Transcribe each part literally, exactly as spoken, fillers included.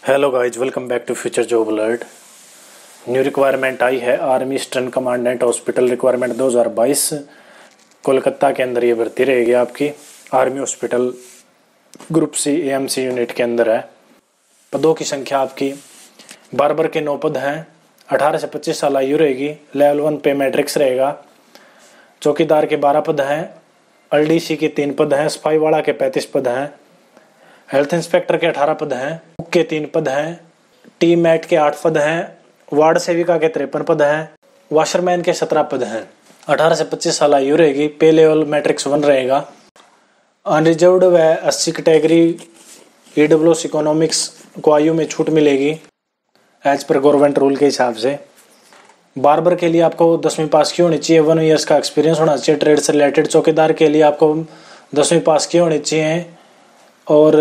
Hello guys, welcome back to future job alert. New requirement आई है army eastern commandant hospital requirement दो हज़ार बाईस। कोलकाता के अंदर ये भर्ती रहेगी आपकी। Army hospital group C AMC unit के अंदर है। पदों की संख्या आपकी बारबर के नौ पद हैं। अठारह से पच्चीस साल आयु रहेगी। लेवल वन पे मैट्रिक्स रहेगा। चौकीदार के बारह पद हैं। एलडीसी के तीन पद हैं। स्पाई वाला के पैंतीस पद हैं। हेल्थ इंस्पेक्टर के अठारह पद हैं। कुक के तीन पद हैं। टी मैट के आठ पद हैं। वार्ड सेविका के तिरपन पद हैं। वॉशरमैन के सत्रह पद हैं। अठारह से पच्चीस साल आयु रहेगी। पे लेवल मैट्रिक्स वन रहेगा। अनरिजर्व्ड व अस्सी कैटेगरी ईडब्ल्यूएस इकोनॉमिक्स को आयु में छूट मिलेगी एज पर गवर्नमेंट रूल के हिसाब से। बार्बर के लिए आपको दसवीं पास की होनी चाहिए। वन ईयर्स का एक्सपीरियंस होना चाहिए ट्रेड से रिलेटेड। चौकीदार के लिए आपको दसवीं पास की होनी चाहिए और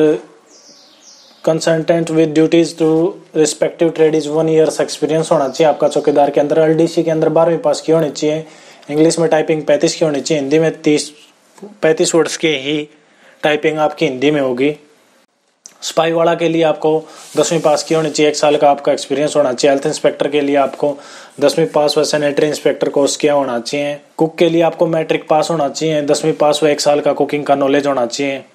consultant with duties to respective trade is one years experience होना चाहिए आपका चौकीदार के अंदर। एलडीसी के अंदर बारहवीं पास की होनी चाहिए। इंग्लिश में टाइपिंग पैंतीस की होनी चाहिए। हिंदी में तीस पैंतीस वर्ड्स की ही टाइपिंग आपकी हिंदी में होगी। स्पाई वाला के लिए आपको दसवीं पास की होनी चाहिए। एक साल का आपका एक्सपीरियंस होना चाहिए। हेल्थ इंस्पेक्टर के लिए आपको दसवीं पास व सैनिटरी इंस्पेक्टर कोर्स किया होना चाहिए। कुक के लिए आपको मैट्रिक पास होना चाहिए। दसवीं पास व एक साल का कुकिंग का नॉलेज होना चाहिए।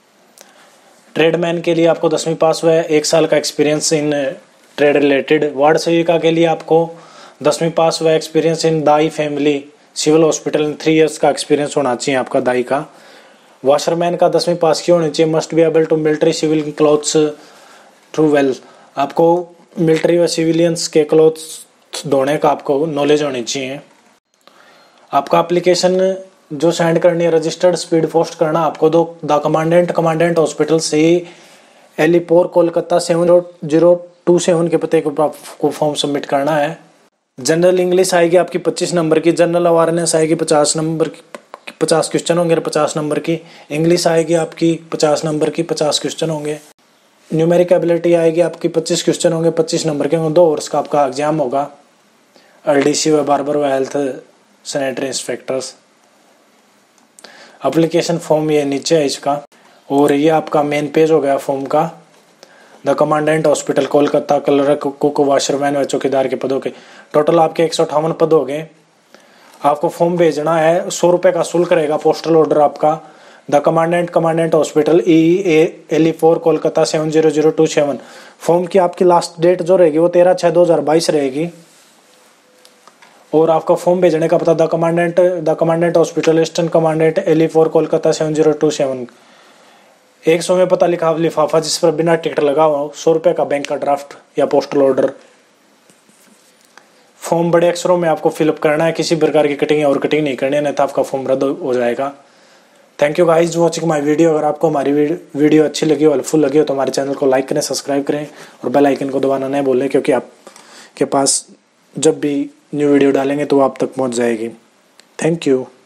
ट्रेडमैन के लिए आपको दसवीं पास व एक साल का experience in trade related. Ward सेविका के लिए आपको दसवीं पास व एक्सपीरियंस इन दाई family civil hospital in three years का एक्सपीरियंस होना चाहिए आपका दाई का। वॉशरमैन का दसवीं पास की होनी चाहिए। Must be able to military civil clothes through well. आपको मिलिट्री व सिविलियंस के क्लॉथ्स धोने का आपको नॉलेज होनी चाहिए। आपका एप्लीकेशन जो सेंड करनी है रजिस्टर्ड स्पीड पोस्ट करना आपको दो द कमांडेंट कमांडेंट हॉस्पिटल से Alipore Kolkata seven zero two seven के पते को फॉर्म सबमिट करना है। जनरल इंग्लिश आएगी आपकी पच्चीस नंबर की। जनरल अवेयरनेस आएगी पचास नंबर की। पचास क्वेश्चन होंगे पचास नंबर की। इंग्लिश आएगी आपकी पचास नंबर की। पचास क्वेश्चन होंगे। न्यूमेरिक एबिलिटी आएगी आपकी पच्चीस क्वेश्चन होंगे पच्चीस नंबर के होंगे। दो वर्ष का आपका एग्जाम होगा। एलडीसी व बार्बर व health sanitary inspectors. Application form ये नीचे है इसका और ये आपका मेन पेज हो गया फॉर्म का। The commandant hospital Kolkata clerk cook washerman व चौकीदार के पदों के टोटल आपके एक सौ अट्ठावन पद हो गए। आपको फॉर्म भेजना है। सौ रुपये का शुल्क रहेगा। पोस्टल ऑर्डर आपका the commandant commandant hospital E A Alipore Kolkata seven zero zero two seven. Form की आपकी लास्ट डेट जो रहेगी वो तेरह छः दो हज़ार बाईस रहेगी। और आपका फॉर्म भेजने का पता the commandant the commandant hospital eastern commandant Alipore Kolkata seven zero two seven. एक सौ में पता लिखा लिफाफा जिस पर बिना टिकट लगा हो। सौ रुपये का बैंक का ड्राफ्ट या पोस्टल ऑर्डर। फॉर्म बड़े अक्षरों में आपको फिलअप करना है। किसी प्रकार की कटिंग और कटिंग नहीं करनी है, नहीं तो आपका फॉर्म रद्द हो जाएगा। Thank you guys watching my video. अगर आपको हमारी वीडियो अच्छी लगी हो हेल्पफुल लगी हो तो हमारे चैनल को लाइक करें, सब्सक्राइब करें और बेल आइकन को दबाना नहीं भूलें, क्योंकि आपके पास जब भी न्यू वीडियो डालेंगे तो वो आप तक पहुंच जाएगी। Thank you.